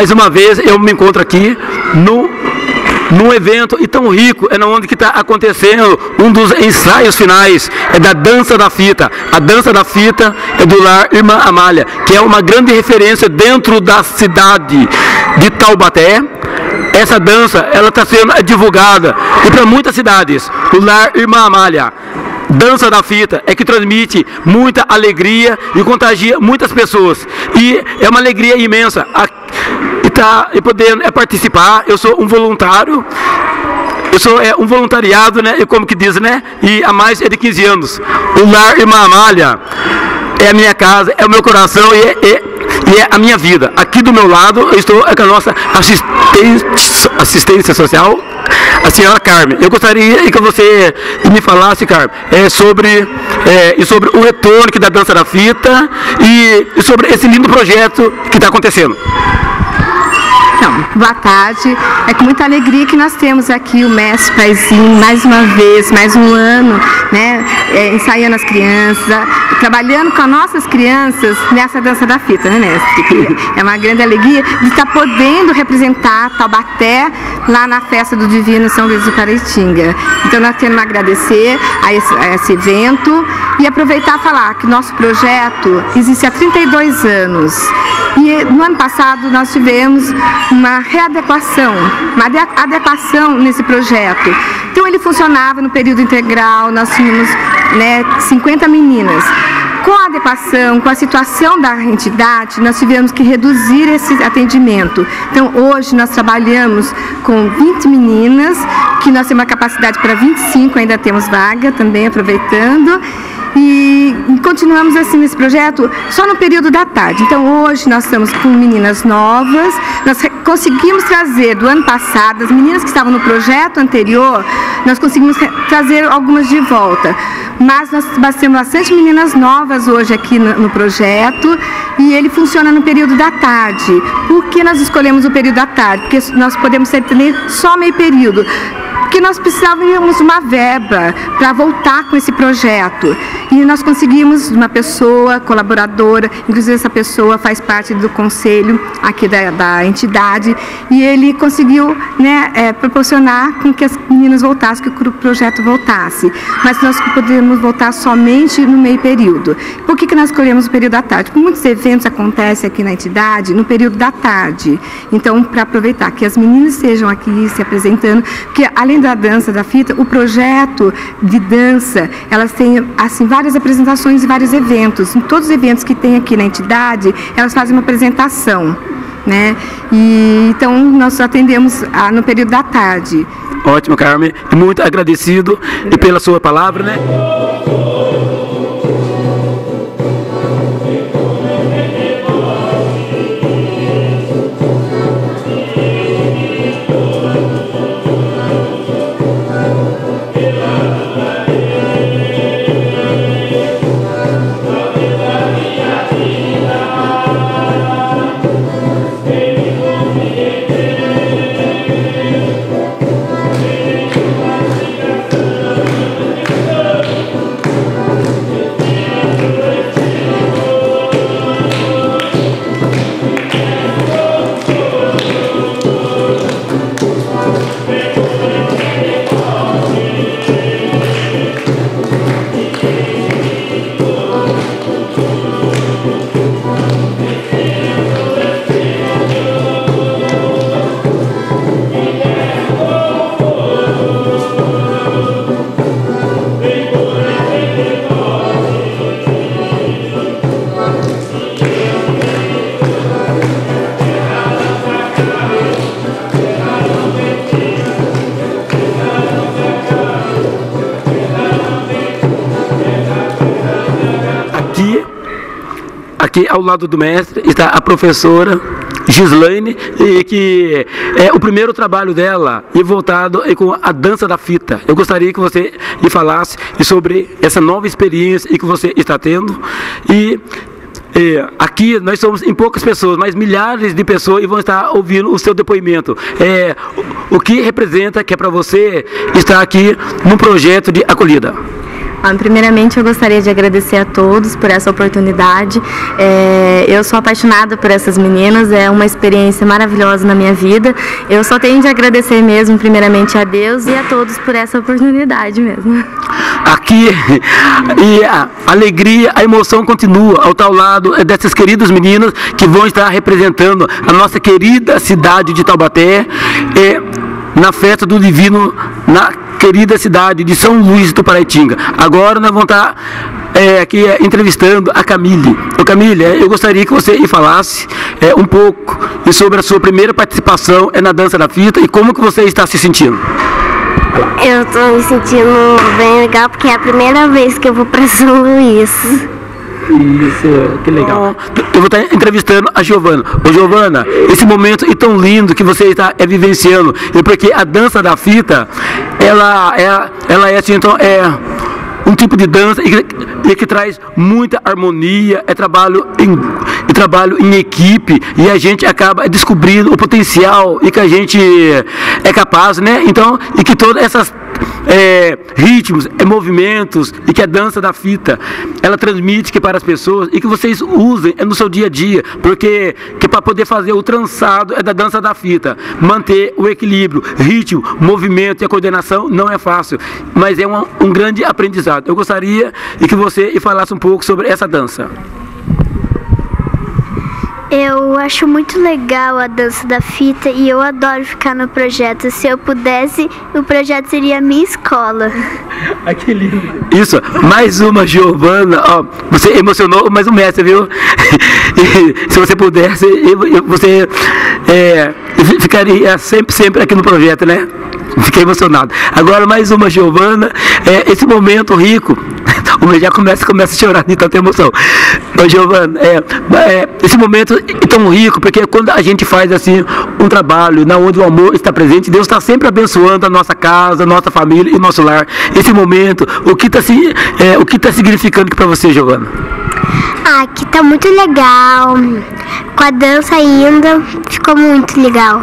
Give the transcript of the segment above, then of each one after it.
mais uma vez eu me encontro aqui num evento e tão rico, é onde que está acontecendo um dos ensaios finais, é da Dança da Fita. A Dança da Fita é do Lar Irmã Amália, que é uma grande referência dentro da cidade de Taubaté. Essa dança, ela está sendo divulgada e para muitas cidades. O Lar Irmã Amália, Dança da Fita, é que transmite muita alegria e contagia muitas pessoas. E é uma alegria imensa e poder participar. Eu sou um voluntário, eu sou um voluntariado, né? E como que diz, né? E há mais de 15 anos. O Lar Irmã Amália é a minha casa, é o meu coração e é a minha vida. Aqui do meu lado eu estou com a nossa assistência social, a senhora Carmen. Eu gostaria que você me falasse, Carmen, sobre o retorno da Dança da Fita e sobre esse lindo projeto que está acontecendo. Então, boa tarde. É com muita alegria que nós temos aqui o Mestre Paizinho, mais uma vez, mais um ano, né, ensaiando as crianças, trabalhando com as nossas crianças nessa Dança da Fita, né, Mestre? É uma grande alegria de estar podendo representar Taubaté lá na festa do Divino São Luís do Paraitinga. Então, nós temos a agradecer a esse evento e aproveitar e falar que nosso projeto existe há 32 anos. E no ano passado nós tivemos uma readequação, uma adequação nesse projeto. Então ele funcionava no período integral, nós tínhamos 50 meninas. Com a adequação, com a situação da entidade, nós tivemos que reduzir esse atendimento. Então hoje nós trabalhamos com 20 meninas, que nós temos uma capacidade para 25, ainda temos vaga também, aproveitando. E continuamos assim nesse projeto só no período da tarde. Então hoje nós estamos com meninas novas, nós conseguimos trazer do ano passado, as meninas que estavam no projeto anterior, nós conseguimos trazer algumas de volta. Mas nós temos bastante meninas novas hoje aqui no projeto e ele funciona no período da tarde. Por que nós escolhemos o período da tarde? Porque nós podemos atender só meio período. Porque nós precisávamos de uma verba para voltar com esse projeto. E nós conseguimos uma pessoa colaboradora, inclusive essa pessoa faz parte do conselho aqui da entidade, e ele conseguiu proporcionar com que as meninas voltassem, que o projeto voltasse. Mas nós podemos voltar somente no meio período. Por que nós escolhemos o período da tarde? Porque muitos eventos acontecem aqui na entidade no período da tarde. Então, para aproveitar que as meninas estejam aqui se apresentando, porque além da Dança da Fita, o projeto de dança, elas têm assim várias apresentações e vários eventos. Em todos os eventos que tem aqui na entidade, elas fazem uma apresentação, né? E então nós atendemos no período da tarde. Ótimo, Carmen. Muito agradecido e pela sua palavra, né? Aqui ao lado do mestre está a professora Gislaine, que é o primeiro trabalho dela e voltado com a Dança da Fita. Eu gostaria que você lhe falasse sobre essa nova experiência que você está tendo. Aqui nós somos em poucas pessoas, mas milhares de pessoas e vão estar ouvindo o seu depoimento. O que representa que é para você estar aqui num projeto de acolhida? Primeiramente, eu gostaria de agradecer a todos por essa oportunidade. Eu sou apaixonada por essas meninas, é uma experiência maravilhosa na minha vida. Eu só tenho de agradecer mesmo, primeiramente, a Deus e a todos por essa oportunidade mesmo. Aqui, e a alegria, a emoção continua ao tal lado dessas queridas meninas que vão estar representando a nossa querida cidade de Taubaté, na festa do Divino, na querida cidade de São Luís do Paraitinga. Agora nós vamos estar aqui entrevistando a Camille. Camille, eu gostaria que você falasse um pouco sobre a sua primeira participação na dança da fita e como que você está se sentindo. Eu estou me sentindo bem legal porque é a primeira vez que eu vou para São Luís. Isso, que legal. Eu vou estar entrevistando a Giovana. Ô Giovana, esse momento é tão lindo que você está vivenciando, porque a dança da fita, ela é assim, então um tipo de dança e que traz muita harmonia, trabalho em equipe, e a gente acaba descobrindo o potencial e que a gente é capaz, né? Então, e que todas essas ritmos, movimentos e que a dança da fita ela transmite que para as pessoas e que vocês usem no seu dia a dia, porque que para poder fazer o trançado da dança da fita, manter o equilíbrio, ritmo, movimento e a coordenação não é fácil, mas é um grande aprendizado. Eu gostaria que você falasse um pouco sobre essa dança. Eu acho muito legal a dança da fita e eu adoro ficar no projeto. Se eu pudesse, o projeto seria a minha escola. Que lindo. Isso, mais uma Giovana. Você emocionou mais um mestre, viu? E, se você pudesse, você ficaria sempre aqui no projeto, né? Fiquei emocionado. Agora mais uma Giovana. Esse momento rico, o já começa a chorar de tanta emoção. Ô, Giovana, esse momento é tão rico, porque quando a gente faz assim um trabalho na onde o amor está presente, Deus está sempre abençoando a nossa casa, a nossa família e o nosso lar. Esse momento, o que está significando para você, Giovana? Aqui está muito legal. Com a dança ainda, ficou muito legal.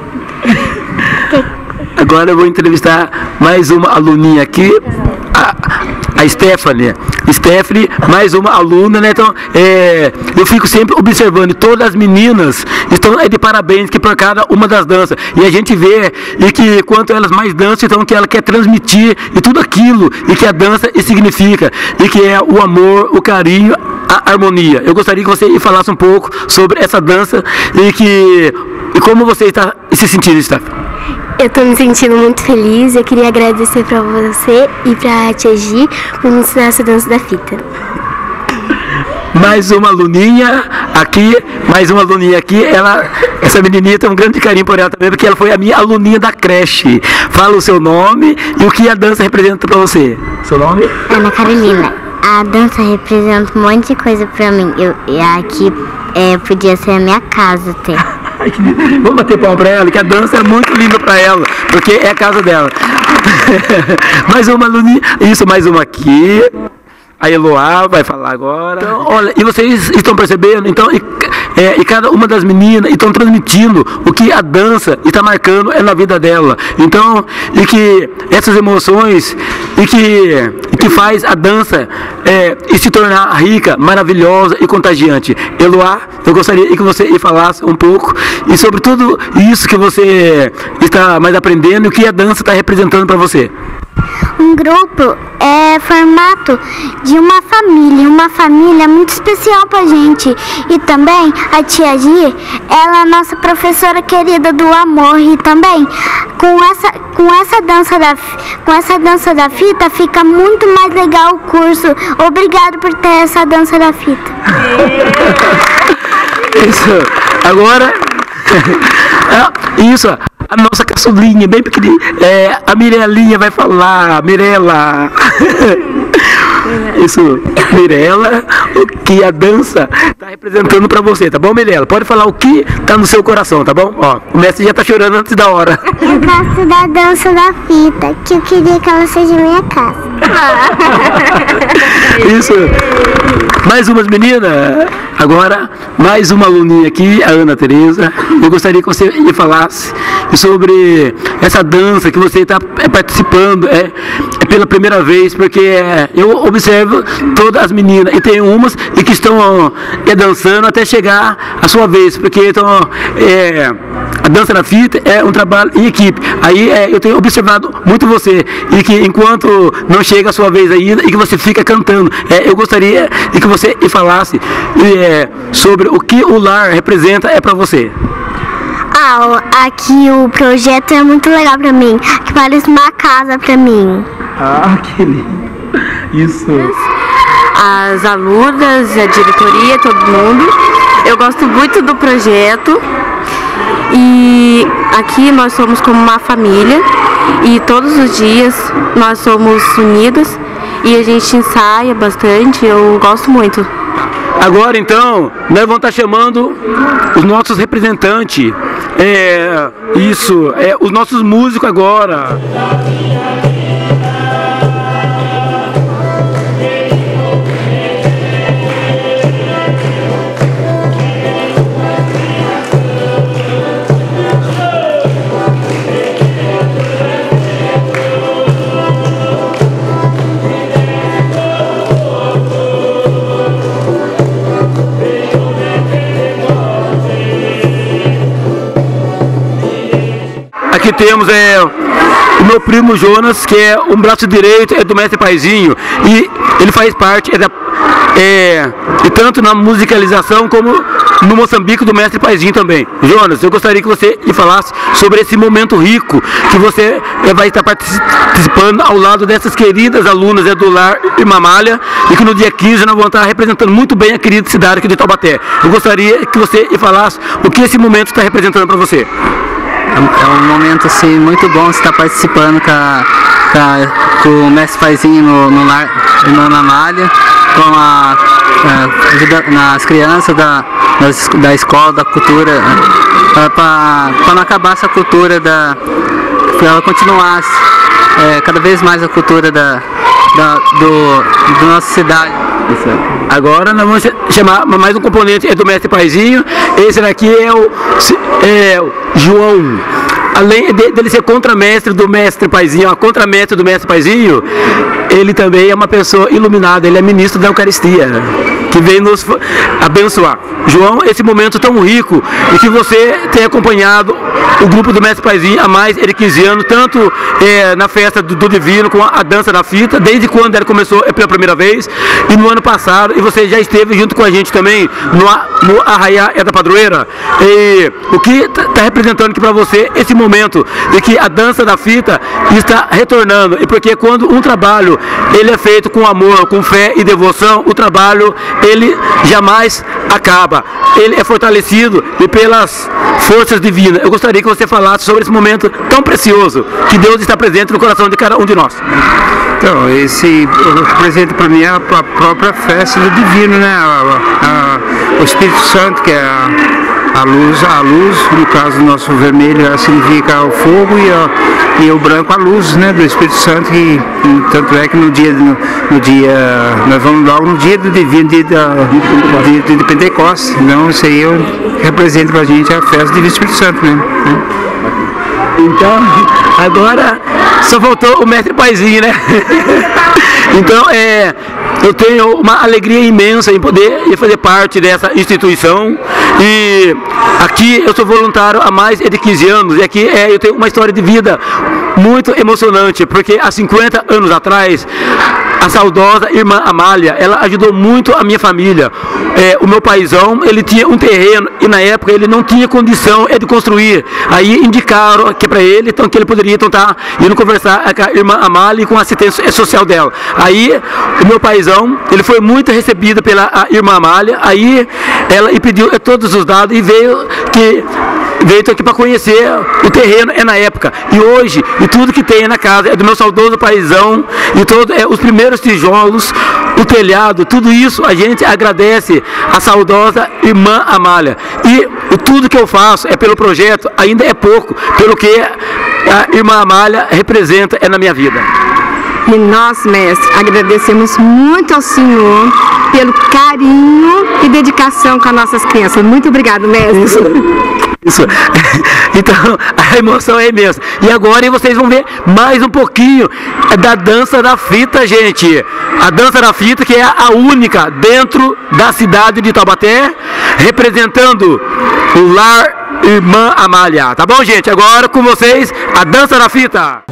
Agora eu vou entrevistar mais uma aluninha aqui, a Stephanie. Stephanie, mais uma aluna, né? Então, eu fico sempre observando, todas as meninas estão de parabéns que por cada uma das danças. E a gente vê e que quanto elas mais dançam, então que ela quer transmitir e tudo aquilo e que a dança significa, e que é o amor, o carinho, a harmonia. Eu gostaria que você falasse um pouco sobre essa dança e como você está se sentindo, Stephanie. Eu estou me sentindo muito feliz. Eu queria agradecer para você e para a Tia Gi por me ensinar essa dança da fita. Mais uma aluninha aqui, essa menininha tem um grande carinho por ela também, porque ela foi a minha aluninha da creche. Fala o seu nome e o que a dança representa para você. Seu nome? Ana Carolina. A dança representa um monte de coisa para mim. Aqui podia ser a minha casa até. Vamos bater palma para ela, que a dança é muito linda para ela, porque é a casa dela. Mais uma aluninha, isso, mais uma aqui. A Eloá vai falar agora. Então, olha, e vocês estão percebendo? Então, e cada uma das meninas estão transmitindo o que a dança está marcando na vida dela. Então, e que essas emoções e que faz a dança se tornar rica, maravilhosa e contagiante. Eloá, eu gostaria que você falasse um pouco e sobre tudo isso que você está mais aprendendo e o que a dança está representando para você. Um grupo é formato de uma família muito especial pra gente. E também a Tia Gi, ela é nossa professora querida do amor. E também com essa dança da fita fica muito mais legal o curso. Obrigado por ter essa dança da fita. Isso. Agora, isso. A nossa caçulinha, bem pequenininha, a Mirelinha vai falar, Mirela. Isso, Mirela, o que a dança está representando para você, tá bom, Mirela? Pode falar o que está no seu coração, tá bom? Ó, o mestre já está chorando antes da hora. Eu gosto da dança da fita, que eu queria que ela seja minha casa. Isso. Mais umas meninas. Agora, mais uma aluninha aqui, a Ana Tereza. Eu gostaria que você me falasse sobre essa dança que você está participando pela primeira vez, porque eu observo todas as meninas, e tem umas e que estão dançando até chegar a sua vez, porque então, a dança na fita é um trabalho em equipe. Aí eu tenho observado muito você, e que enquanto não chega a sua vez ainda, e que você fica cantando, eu gostaria de que você falasse sobre o que o lar representa para você. Aqui o projeto é muito legal pra mim, que parece uma casa pra mim. Que lindo. Isso. As alunas, a diretoria, todo mundo. Eu gosto muito do projeto. E aqui nós somos como uma família. E todos os dias nós somos unidos. E a gente ensaia bastante. Eu gosto muito. Agora então, nós vamos estar chamando os nossos representantes, os nossos músicos agora. Aqui temos o meu primo Jonas, que é um braço direito do mestre Paizinho, e ele faz parte e tanto na musicalização como no Moçambique do mestre Paizinho também. Jonas, eu gostaria que você me falasse sobre esse momento rico que você vai estar participando ao lado dessas queridas alunas do lar Irmã Malha, e que no dia 15 nós vamos estar representando muito bem a querida cidade aqui de Taubaté. Eu gostaria que você me falasse o que esse momento está representando para você. É um momento assim muito bom estar participando com o mestre Paizinho no lar Irmã Malha, com as crianças da escola, da cultura, para não acabar essa cultura, para ela continuasse cada vez mais a cultura da nossa cidade. Agora nós vamos chamar mais um componente do mestre Paizinho. Esse daqui é o João. Além dele ser contramestre do mestre Paizinho, a contramestre do mestre Paizinho, ele também é uma pessoa iluminada, ele é ministro da Eucaristia, que vem nos abençoar. João, esse momento tão rico, e que você tem acompanhado o grupo do mestre Paizinho há mais de 15 anos, tanto na festa do Divino, com a dança da fita, desde quando ela começou pela primeira vez, e no ano passado, e você já esteve junto com a gente também no Arraiá da Padroeira. E o que está representando aqui para você esse momento de que a dança da fita está retornando, e porque quando um trabalho ele é feito com amor, com fé e devoção, o trabalho ele jamais acaba, ele é fortalecido pelas forças divinas. Eu gostaria que você falasse sobre esse momento tão precioso que Deus está presente no coração de cada um de nós. Então, esse representa para mim a própria festa do Divino, né? O Espírito Santo, que é a luz, no caso do nosso vermelho significa o fogo, e o branco a luz, né, do Espírito Santo, e tanto é que no dia nós vamos logo no dia do Divino, de Pentecostes. Então isso aí representa pra gente a festa do Divino Espírito Santo mesmo, né? Então, agora só faltou o mestre Paizinho, né? Então, eu tenho uma alegria imensa em poder fazer parte dessa instituição, e aqui eu sou voluntário há mais de 15 anos, e aqui eu tenho uma história de vida muito emocionante, porque há 50 anos atrás, a saudosa irmã Amália, ela ajudou muito a minha família. O meu paizão, ele tinha um terreno, e na época ele não tinha condição de construir. Aí indicaram que para ele, então, que ele poderia estar indo conversar com a irmã Amália e com a assistência social dela. Aí o meu paizão, ele foi muito recebido pela irmã Amália. Aí ela pediu todos os dados, e veio aqui para conhecer o terreno na época. E hoje, e tudo que tem na casa é do meu saudoso paizão, e todos os primeiros tijolos, o telhado, tudo isso a gente agradece a saudosa irmã Amália. E tudo que eu faço é pelo projeto, ainda é pouco, pelo que a irmã Amália representa na minha vida. E nós, mestre, agradecemos muito ao senhor pelo carinho e dedicação com as nossas crianças. Muito obrigado, mestre. Isso. Então, a emoção é imensa. E agora vocês vão ver mais um pouquinho da dança da fita, gente. A dança da fita, que é a única dentro da cidade de Taubaté, representando o lar Irmã Amália. Tá bom, gente? Agora com vocês, a dança da fita.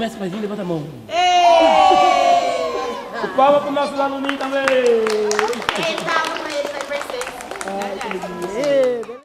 mestre Paizinho, levanta a mão. Palma para os nossos aluninhos também. Quem estava com ele vai perceber.